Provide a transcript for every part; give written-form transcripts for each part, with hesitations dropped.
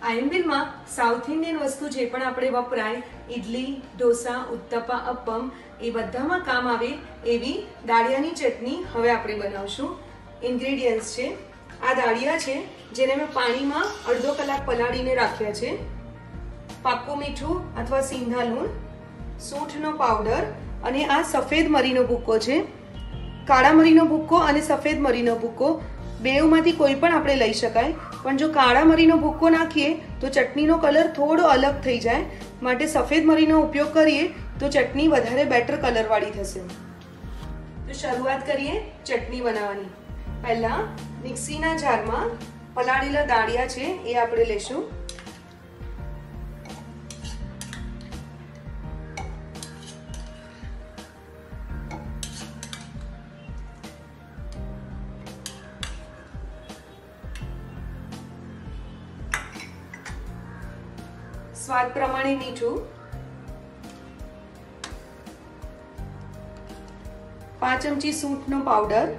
આયંબિલમાં south Indian વસ્તુ જે પણ આપણે વપરાય ઇડલી, ઢોસા, ઉત્તપા, અપ્પમ એ બધામાં કામ આવે એવી દાળિયાની ચટણી હવે આપણે બનાવશું. ઇન્ગ્રેડિયન્ટ્સ છે આ દાળિયા છે જેને મેં પાણીમાં અડધો કલાક પલાળીને રાખ્યા છે, પાક્કું મીઠું અથવા સિંધા લૂણ, સૂંઠનો પાવડર અને આ સફેદ મરીનો ભૂક્કો છે. કાળા મરીનો ભૂક્કો અને સફેદ મરીનો ભૂક્કો બેવમાંથી કોઈ પણ આપણે લઈ શકાય, પણ જો કાળા મરીનો ભૂક્કો નાખીએ તો ચટણીનો કલર થોડો અલગ થઈ જાય, માટે સફેદ મરીનો ઉપયોગ કરીએ તો ચટણી વધારે બેટર કલરવાળી થશે. તો શરૂઆત કરીએ ચટણી બનાવવાની. પહેલા મિક્સીના જારમાં પલાળેલા દાળિયા છે એ આપણે લેશું. સ્વાદ પ્રમાણે મીઠું, 5 ચમચી સૂંઠનો પાવડર,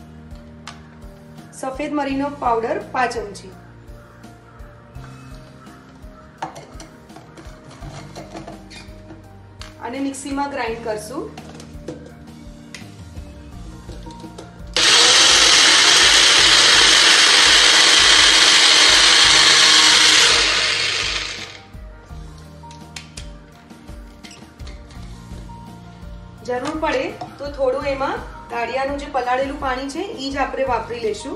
સફેદ મરીનો પાવડર 5 ચમચી, અને મિક્સીમાં ગ્રાઇન્ડ કરશું. જરૂર પડે તો થોડું એમાં દાળિયાનું જે પલાળેલું પાણી છે એ જ આપણે વાપરી લેશું.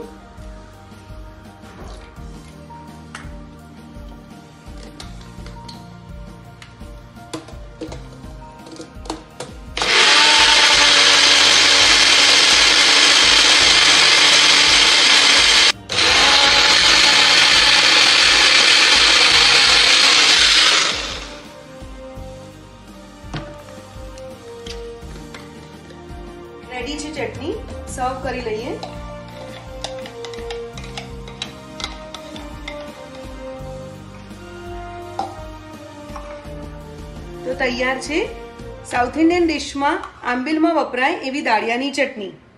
રેડી છે ચટણી, સર્વ કરી લઈએ. તો તૈયાર છે સાઉથ ઇન્ડિયન ડિશમાં આંબિલમાં વપરાય એવી દાળિયાની ચટણી.